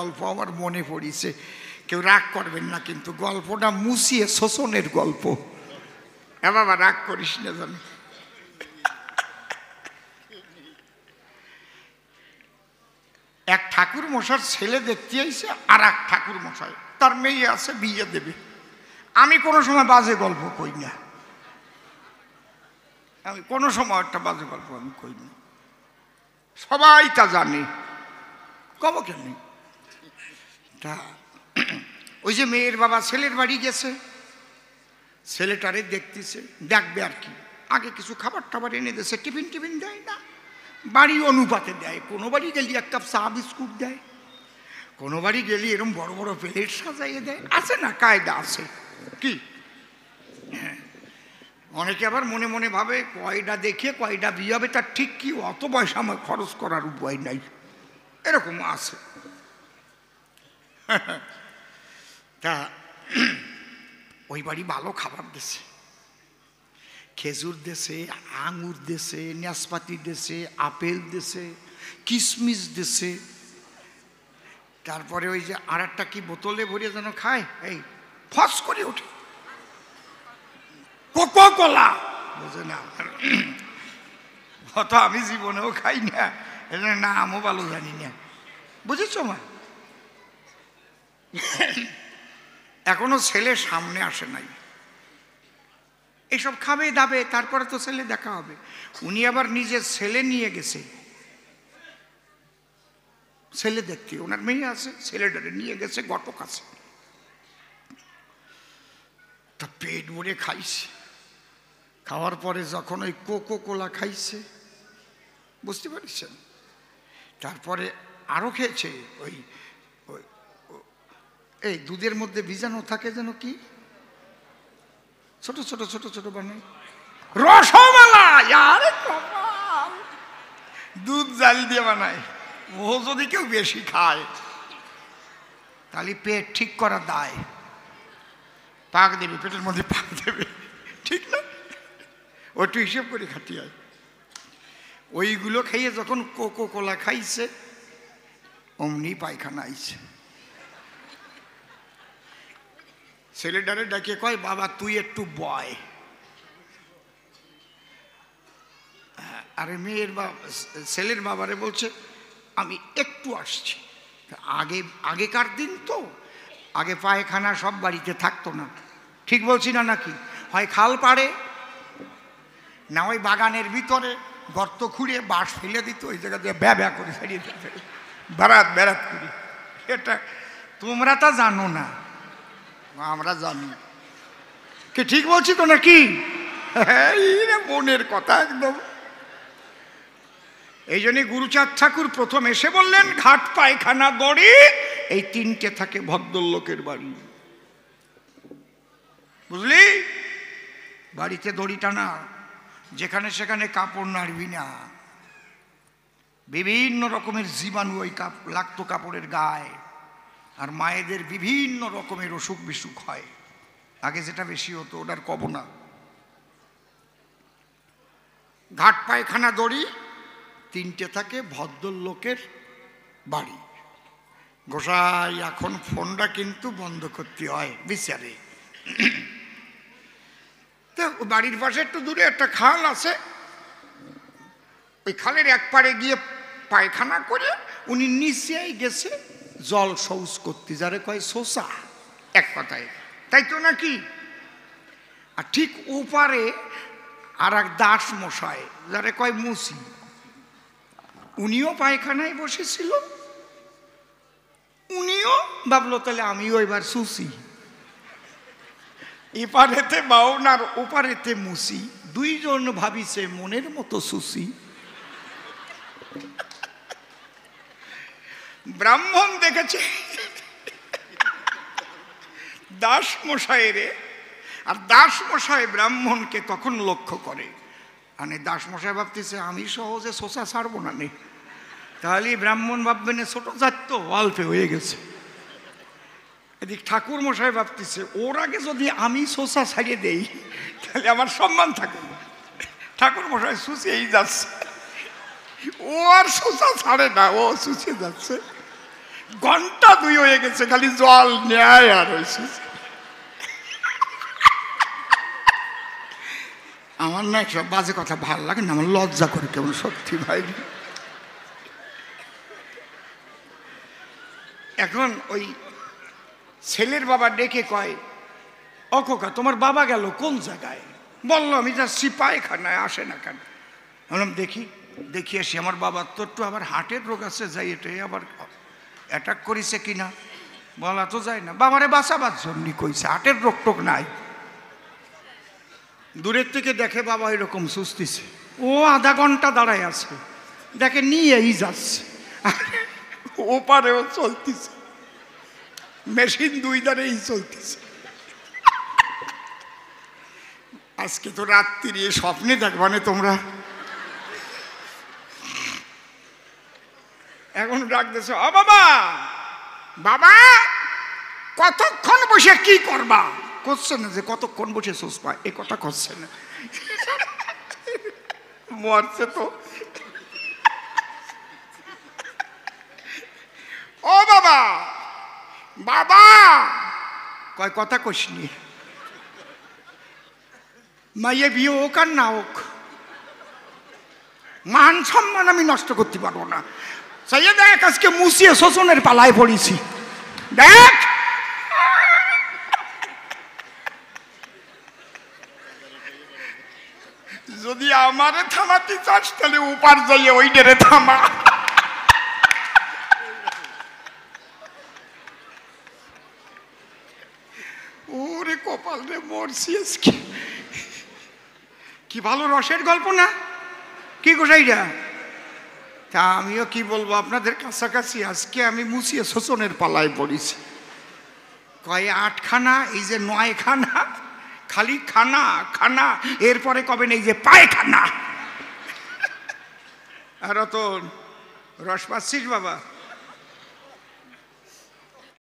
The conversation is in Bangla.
গল্প আমার মনে পড়িছে, কেউ রাগ করবেন না, কিন্তু গল্পটা মুছিয়ে শোষণের গল্প। হ্যাঁ বাবা, রাগ করিস না জানি। এক ঠাকুর মশার ছেলে দেখতে আইছে আর এক ঠাকুর মশাই, তার মেয়ে আছে, বিয়ে দেবে। আমি কোনো সময় বাজে গল্প কই না, আমি কোনো সময় একটা বাজে গল্প আমি কই না, সবাই তা জানে, কব কেন। তা ওই যে মেয়ের বাবা ছেলের বাড়ি গেছে, ছেলেটারে দেখতেছে, দেখবে আর কি, আগে কিছু খাবার টাবার এনে দিয়েছে, টিফিন টিফিন দেয় না, বাড়ি অনুপাতে দেয়। কোনো বাড়ি গেলি এক কাপ চা বিস্কুট দেয়, কোনো বাড়ি গেলি এরকম বড় বড় প্লেট সাজাইয়ে দেয়, আছে না কায়দা আছে কি। হ্যাঁ, অনেকে আবার মনে মনে ভাবে কয়টা দেখে কয়টা বিয়ে হবে তার ঠিক কি, অত পয়সা আমার খরচ করার উপায় নাই, এরকম আছে। তা ওই বাড়ি ভালো খাবার দিছে, খেজুর দেশে, আঙুর দেশে, নাশপাতি দেশে, আপেল দেশে, কিশমিশ দেশে। তারপরে ওই যে আর একটা কি বোতলে ভরিয়ে যেন খায়, এই ফস করে ওঠে কোকো কোলা, বুঝে না, অত আমি জীবনেও খাই না, এটা নামও ভালো জানি না, বুঝেছ মা। এখনো ছেলে সামনে আসে নাই, এইসব খাবে দাবে, তারপরে তো ছেলে দেখা হবে। উনি আবার নিজের ছেলে নিয়ে গেছে ছেলে দেখতে, ওনার মেয়ে আছে, ছেলেটারে নিয়ে গেছে ঘটক আছে। তা পেট ভরে খাইছে, খাওয়ার পরে যখন ওই কোকো কোলা খাইছে, বুঝতে পারছেন, তারপরে আরো খেয়েছে ওই এই দুধের মধ্যে ভিজানো থাকে যেন কি, ছোট ছোট ছোট ছোট বানাই রসমালাই, আরে কমাল, দুধ জাল দিয়ে বানায়। ও যদি কেউ বেশি খায় তাহলে পেট ঠিক করা দায়, পাক দেবে, পেটের মধ্যে পাক দেবে, ঠিক না, ওটু হিসেব করে খাটিয়ে। ওইগুলো খাইয়ে যখন কোকো কোলা খাইছে, অমনি পায়খানা আইছে। ছেলেটারে ডাকে কয়, বাবা তুই একটু বয়। আরে মেয়ের বাবা, ছেলের বাবারে বলছে আমি একটু আসছি। আগেকার দিন তো, আগে পায়খানা সব বাড়িতে থাকতো না, ঠিক বলছি না নাকি? হয় খাল পাড়ে, না ওই বাগানের ভিতরে গর্ত খুঁড়ে বাঁশ ফেলে দিত, ওই জায়গা দিয়ে ব্যা করে ছাড়িয়ে দিত, বেড়াত বেড়াত করি। এটা তোমরা তা জানো না, আমরা জানি কি, ঠিক বলছি তো নাকি? মনের কথা একদম। এই জন্যই গুরুচাঁদ ঠাকুর প্রথম এসে বললেন, ঘাট পায়খানা দড়ি এই তিনটে থাকে ভদ্রলোকের বাড়ি, বুঝলি? বাড়িতে দড়ি টানা, যেখানে সেখানে কাপড় নাড়বি না, বিভিন্ন রকমের জীবাণু ওই লাগতো কাপড়ের গায়ে, আর মায়েদের বিভিন্ন রকমের অসুখ বিসুখ হয়, আগে যেটা বেশি হতো ওটার কব না। ঘাট পায়খানা দড়ি তিনটে থাকে ভদ্রলোকের বাড়ি। গোসাই এখন ফোনটা কিন্তু বন্ধ করতে হয় বিচারে। তো বাড়ির পাশে একটু দূরে একটা খাল আছে, ওই খালের এক পাড়ে গিয়ে পায়খানা করে উনি নিচেই গেছে জল শৌচ করতে, যারে কয় শোষা এক কথায়, তাই তো নাকি? আর ঠিক ওপারে আর এক দাস মশাই, যারে কয় মুসি, উনিও পায়খানায় বসেছিল, উনিও ভাবলো তাহলে আমিও এবার সুসি। এপারেতে বাউনার ওপারেতে মুসি, দুইজন ভাবিছে মনের মতো সুসি। ব্রাহ্মণ দেখেছে দাস মশাইরে, আর দাস মশাই ব্রাহ্মণকে তখন লক্ষ্য করে, মানে দাস মশাই ভাবতেছে আমি সহজে শোষা ছাড়বো না নে, তাহলে ব্রাহ্মণ ভাববেন ছোট জাত তো অল্পে হয়ে গেছে। এদিক ঠাকুর মশাই ভাবতেছে ওর আগে যদি আমি শোষা ছাড়িয়ে দেই তাহলে আমার সম্মান থাকবে। ঠাকুর মশাই শুষিয়েই যাচ্ছে, ও আর শোষা ছাড়ে না, ও শুষিয়ে যাচ্ছে। ঘন্টা 2 হয়ে গেছে, খালি জল নেয় আর হয়েছে। আমার না সব বাজে কথা ভালো লাগে না, আমার লজ্জা করে কেমন, সত্যি ভাই। এখন ওই ছেলের বাবা ডেকে কয়, ও খোকা তোমার বাবা গেল কোন জায়গায়? বললো আমি যাচ্ছি পায়খানায়, আসে না কেন? বললাম দেখি আসি, আমার বাবার তো একটু আবার হার্টের রোগ আছে, যাই এটাই আবার অ্যাটাক করেছে কিনা বলা তো যায় না। বাবারে বাঁচাবার জন্য কইছে, হার্টের রোগ টোক নাই। দূরের থেকে দেখে বাবা এরকম সুস্থিছে, ও আধা ঘন্টা দাঁড়ায় আছে, দেখে নিয়েই যাচ্ছে, ওপারেও চলতেছে, মেশিন 2 ধারেই চলতেছে। আজকে তো রাত্রি স্বপ্নে দেখবানে তোমরা। এখন ডাকতেছে, ও বাবা, বাবা কতক্ষণ বসে কি করবা? করছে না যে কতক্ষণ বসে সুসপা, এ কথা করছে না, মরছে তো। ও বাবা, বাবা কয় কথা কইসনি, মাইয়ে বিয়ে হোক আর না হোক, মান সম্মান আমি নষ্ট করতে পারবো না। সেই দেখ আজকে মুছিয়ে শোষণের পালায় পড়েছি, দেখ। যদি আমারে থামাতে চাস তাহলে উপার যাইয়ে ওই ডেরে থামা। ওরে কপাল রে, মরছি আজকে। কি ভালো রসের গল্প না কি গোসাইরা? তা আমিও কি বলবো আপনাদের কাছাকাছি, আজকে আমি মুছিয়ে শোষণের পালায় পড়েছি। কয় 8খানা, এই যে 9খানা, খালি খানা খানা, এরপরে কবেন এই যে পায়খানা। আর তো রস পাচ্ছিস বাবা?